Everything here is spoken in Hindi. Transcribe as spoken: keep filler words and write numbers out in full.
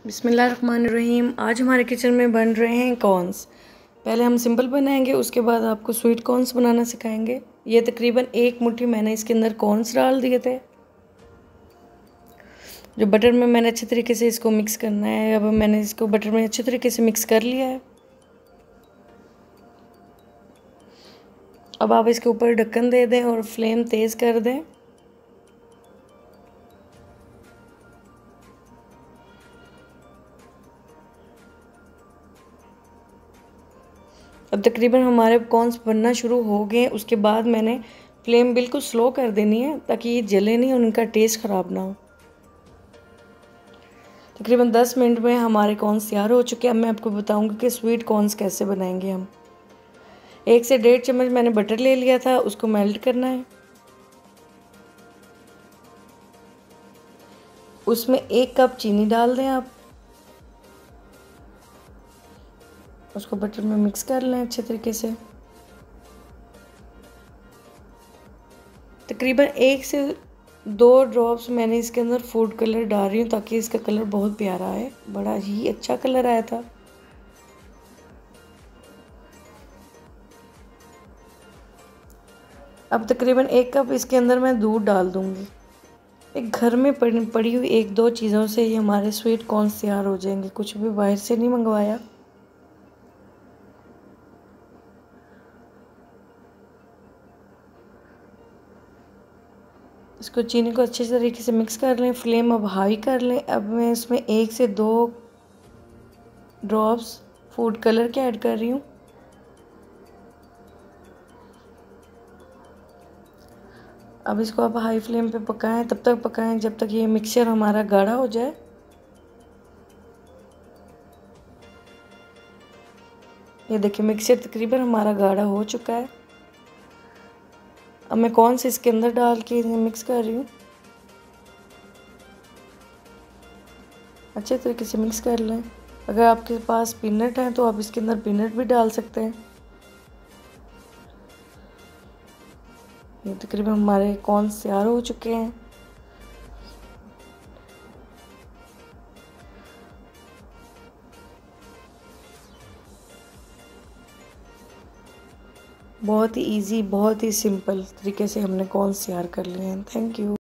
बिस्मिल्लाहिर्रहमानिर्रहीम। आज हमारे किचन में बन रहे हैं कॉर्न्स। पहले हम सिंपल बनाएंगे, उसके बाद आपको स्वीट कॉर्न्स बनाना सिखाएंगे। ये तकरीबन एक मुट्ठी मैंने इसके अंदर कॉर्न्स डाल दिए थे। जो बटर में मैंने अच्छे तरीके से इसको मिक्स करना है। अब मैंने इसको बटर में अच्छे तरीके से मिक्स कर लिया है। अब आप इसके ऊपर ढक्कन दे दें और फ्लेम तेज़ कर दें। अब तकरीबन हमारे कॉर्न्स बनना शुरू हो गए। उसके बाद मैंने फ्लेम बिल्कुल स्लो कर देनी है ताकि ये जले नहीं और उनका टेस्ट ख़राब ना हो। तकरीबन दस मिनट में हमारे कॉर्न्स तैयार हो चुके हैं। अब मैं आपको बताऊंगी कि स्वीट कॉर्न्स कैसे बनाएंगे हम। एक से डेढ़ चम्मच मैंने बटर ले लिया था, उसको मेल्ट करना है। उसमें एक कप चीनी डाल दें आप। उसको बटर में मिक्स कर लें अच्छे तरीके से। तकरीबन एक से दो ड्रॉप्स मैंने इसके अंदर फूड कलर डाल रही हूँ ताकि इसका कलर बहुत प्यारा आए। बड़ा ही अच्छा कलर आया था। अब तकरीबन एक कप इसके अंदर मैं दूध डाल दूँगी। एक घर में पड़ी हुई एक दो चीज़ों से ही हमारे स्वीट कॉर्न्स तैयार हो जाएंगे, कुछ भी बाहर से नहीं मंगवाया। इसको चीनी को अच्छे तरीके से मिक्स कर लें। फ्लेम अब हाई कर लें। अब मैं इसमें एक से दो ड्रॉप्स फूड कलर के ऐड कर रही हूँ। अब इसको आप हाई फ्लेम पे पकाएं, तब तक पकाएं जब तक ये मिक्सचर हमारा गाढ़ा हो जाए। ये देखिए मिक्सचर तकरीबन हमारा गाढ़ा हो चुका है। अब मैं कॉर्न्स इसके अंदर डाल के मिक्स कर रही हूँ। अच्छे तरीके से मिक्स कर लें। अगर आपके पास पीनट है तो आप इसके अंदर पीनट भी डाल सकते हैं। ये तकरीबन हमारे कॉर्न्स तैयार हो चुके हैं। बहुत ही इजी, बहुत ही सिंपल तरीके से हमने कॉर्न्स तैयार कर लिए हैं। Thank you.